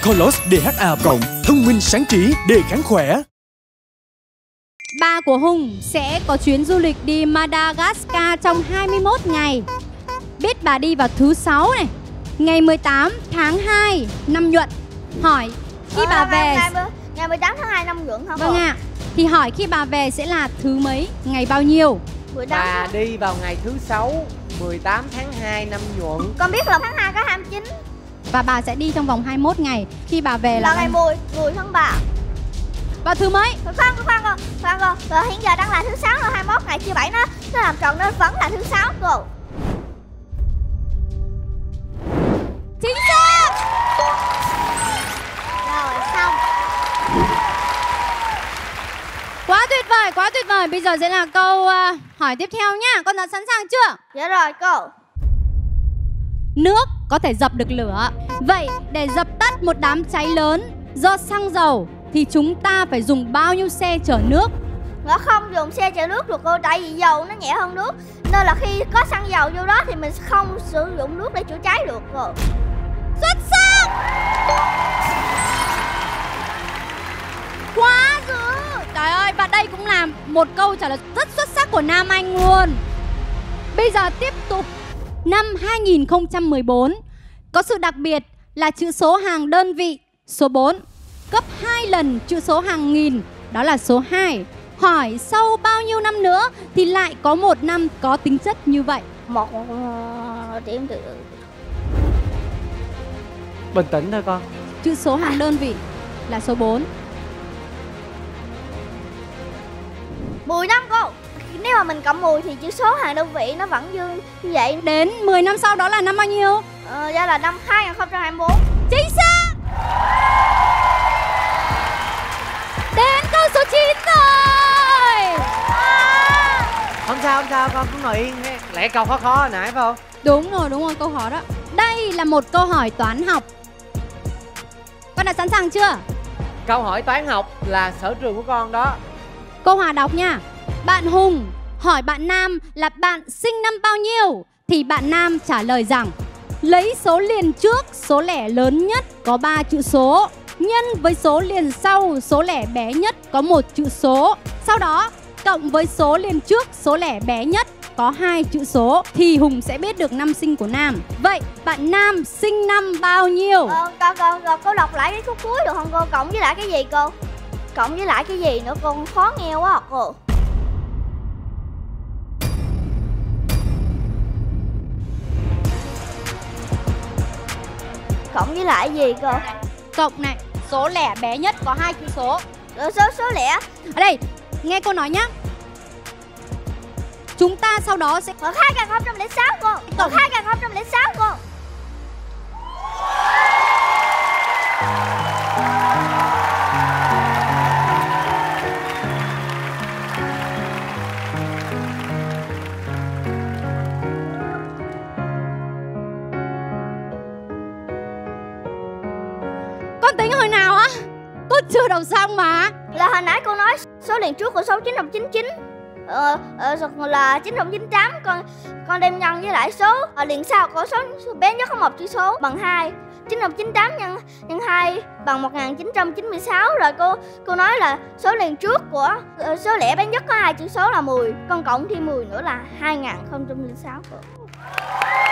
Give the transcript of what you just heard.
Colos DHA cộng, thông minh sáng trí, đề kháng khỏe. Ba của Hùng sẽ có chuyến du lịch đi Madagascar trong 21 ngày. Biết bà đi vào thứ 6 này, ngày 18 tháng 2 năm Nhuận. Hỏi khi bà về... Ngày 18 tháng 2 năm Nhuận hả? Vâng ạ. Thì hỏi khi bà về sẽ là thứ mấy, ngày bao nhiêu? Bà đi vào ngày thứ 6, 18 tháng 2 năm Nhuận. Con biết là tháng 2 có 29. Và bà sẽ đi trong vòng 21 ngày. Khi bà về là ngày 10 tháng 3. Và thứ mấy? Khoan cô. Hiện giờ đang là thứ 6 rồi, 21 ngày chia 7 nó làm tròn nên vẫn là thứ 6 cô. Chính xác. Rồi xong. Quá tuyệt vời. Bây giờ sẽ là câu hỏi tiếp theo nhá. Con đã sẵn sàng chưa? Dạ rồi cô. Nước có thể dập được lửa. Vậy để dập tắt một đám cháy lớn do xăng dầu thì chúng ta phải dùng bao nhiêu xe chở nước? Nó không dùng xe chở nước được cô, tại vì dầu nó nhẹ hơn nước. Nên là khi có xăng dầu vô đó thì mình không sử dụng nước để chữa cháy được cô. Xuất sắc. Quá dữ. Trời ơi, và đây cũng là một câu trả lời rất xuất sắc của Nam Anh luôn. Bây giờ tiếp tục. Năm 2014 có sự đặc biệt là chữ số hàng đơn vị số 4 gấp 2 lần chữ số hàng nghìn, đó là số 2. Hỏi sau bao nhiêu năm nữa thì lại có một năm có tính chất như vậy? Một điểm từ. Bình tĩnh thôi con. Chữ số hàng đơn vị là số 4. 10 năm cô. Nếu mà mình cộng 10 thì chữ số hàng đơn vị nó vẫn như vậy. Đến 10 năm sau đó là năm bao nhiêu? Ra là năm 2024. Chính xác. Đến câu số 9 rồi. Không sao, con cứ ngồi yên. Lẽ câu khó hồi nãy phải không? Đúng rồi, câu hỏi đó. Đây là một câu hỏi toán học. Con đã sẵn sàng chưa? Câu hỏi toán học là sở trường của con đó. Câu Hòa đọc nha. Bạn Hùng hỏi bạn Nam là bạn sinh năm bao nhiêu, thì bạn Nam trả lời rằng lấy số liền trước số lẻ lớn nhất có 3 chữ số nhân với số liền sau số lẻ bé nhất có 1 chữ số, sau đó cộng với số liền trước số lẻ bé nhất có 2 chữ số thì Hùng sẽ biết được năm sinh của Nam. Vậy bạn Nam sinh năm bao nhiêu? Cô đọc lại cái khúc cuối được không cô? Cộng với lại cái gì cô? Cộng với lại cái gì nữa cô? Khó nghe quá à cô. Cộng với lại gì cơ? Cộng này, số lẻ bé nhất có 2 chữ số. Số lẻ. Ở đây, nghe cô nói nhá. Chúng ta sau đó sẽ 2006 cô. 2006 cô. Con tính hồi nào á? Tôi chưa đọc xong mà. Là hồi nãy cô nói số liền trước của số 999 là 998. Con đem nhân với lại số liền sau của số bé nhất có 1 chữ số bằng 2. 998 nhân 2 bằng 1996. Rồi cô nói là số liền trước của số lẻ bé nhất có 2 chữ số là 10. Con cộng thêm 10 nữa là 2006.